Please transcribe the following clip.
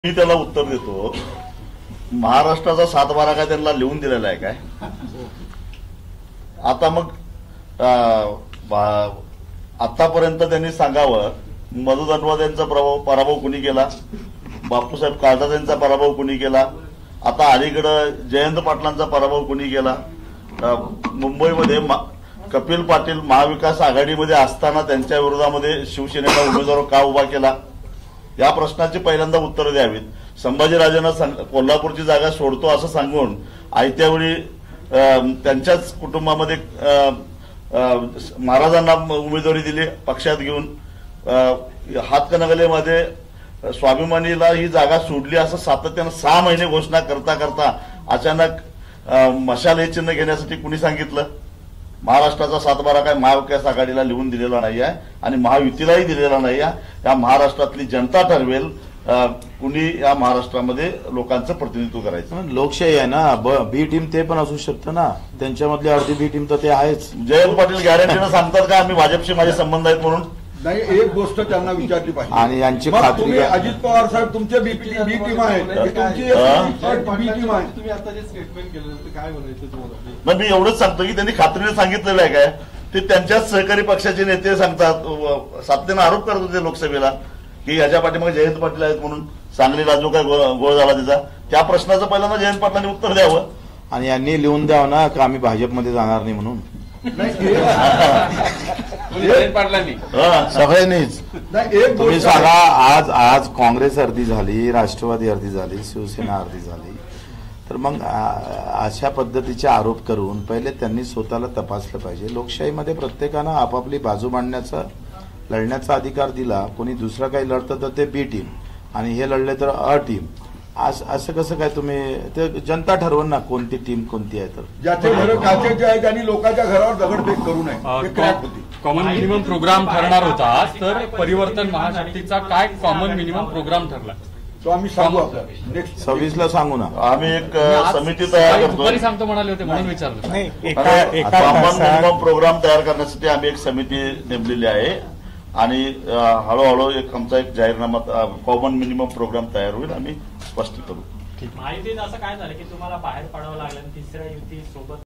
मी त्याला उत्तर देतो, महाराष्ट्राचा 7-12 काय त्यांना लिहून दिलेला आहे काय? आता मग आतापर्यंत त्यांनी सांगावं, मधु दंडवत यांचा पराभव कुणी केला, बापूसाहेब काळदास यांचा पराभव कुणी केला, आता अलीकडं जयंत पाटलांचा पराभव कुणी केला, मुंबईमध्ये कपिल पाटील महाविकास आघाडीमध्ये असताना त्यांच्या विरोधामध्ये शिवसेनेला उमेदवार का उभा केला, या प्रश्नाची पहिल्यांदा उत्तरं द्यावीत. संभाजीराजांना कोल्हापूरची जागा सोडतो असं सांगून आयत्यावेळी त्यांच्याच कुटुंबामध्ये महाराजांना उमेदवारी दिली पक्षात घेऊन. हातकणंगलेमध्ये स्वाभिमानीला ही जागा सोडली असं सातत्यानं 6 महिने घोषणा करता करता अचानक मशाल हे चिन्ह घेण्यासाठी कुणी सांगितलं? महाराष्ट्राचा 7-12 काय महाविकास आघाडीला लिहून दिलेला नाही आहे आणि महायुतीलाही दिलेला नाही आहे. या महाराष्ट्रातली जनता ठरवेल कुणी या महाराष्ट्रामध्ये लोकांचं प्रतिनिधित्व करायचं. लोकशाही आहे ना, बी टीम ते पण असू शकतं ना, त्यांच्यामधली अर्धी बी टीम तर ते आहेच. जयंत पाटील गॅरंटीनं सांगतात का आम्ही भाजपशी माझे संबंध आहेत म्हणून? नाही, एक गोष्ट त्यांना विचारली पाहिजे. आणि यांची खात्री, अजित पवार साहेब तुमचे बी टीम आहे, तुमची बी टीम आहे. तुम्ही आता जे स्टेटमेंट केलं ते काय म्हणायचं तुम्हाला? मी एवढंच सांगतो की त्यांनी खात्रीने सांगितलेलं आहे काय, ते त्यांच्याच सहकारी पक्षाचे नेते सांगतात, सातत्यानं आरोप करत होते लोकसभेला की ह्याच्या पाठीमागे जयंत पाटील आहेत म्हणून. सांगलीला जो काय गोळ झाला त्याचा, त्या प्रश्नाचं पहिल्यांदा जयंत पाटलांनी उत्तर द्यावं आणि यांनी लिहून द्यावं ना का आम्ही भाजपमध्ये जाणार नाही म्हणून. सगळ्यांनीच तुम्ही सांगा, आज काँग्रेस अर्धी झाली, राष्ट्रवादी अर्धी झाली, शिवसेना अर्धी झाली, तर मग अशा पद्धतीचे आरोप करून पहिले त्यांनी स्वतःला तपासलं पाहिजे. लोकशाहीमध्ये प्रत्येकानं आपापली बाजू मांडण्याचा, लढण्याचा अधिकार दिला. कोणी दुसरं काही लढतं तर ते बी टीम आणि हे लढले तर अ टीम. असं कसं काय? तुम्ही ते जनता ठरवून ना कोणती टीम कोणती आहे. तर ज्याचे घर काचेचे आहेत त्यांनी लोकांच्या घरावर दगडफेक करू नये. कॉमन मिनिमम प्रोग्राम ठरणार होता, तर परिवर्तन महाशक्तीचा काय कॉमन मिनिमम प्रोग्राम ठरला तो आम्ही सांगू आपल्याला नेक्स्ट 26 ला सांगू ना. आम्ही एक समिती तयार करतो. सांगतो म्हणाले होते म्हणून विचारलं. कॉमन मिनिमम प्रोग्राम तयार करण्यासाठी आम्ही एक समिती नेमलेली आहे आणि हळूहळू आमचा एक जाहीरनामा कॉमन मिनिमम प्रोग्राम तयार होईल, आम्ही स्पष्ट करू. माहितीत असं काय झालं की तुम्हाला बाहेर पडावं लागलं, तिसऱ्या युती सोबत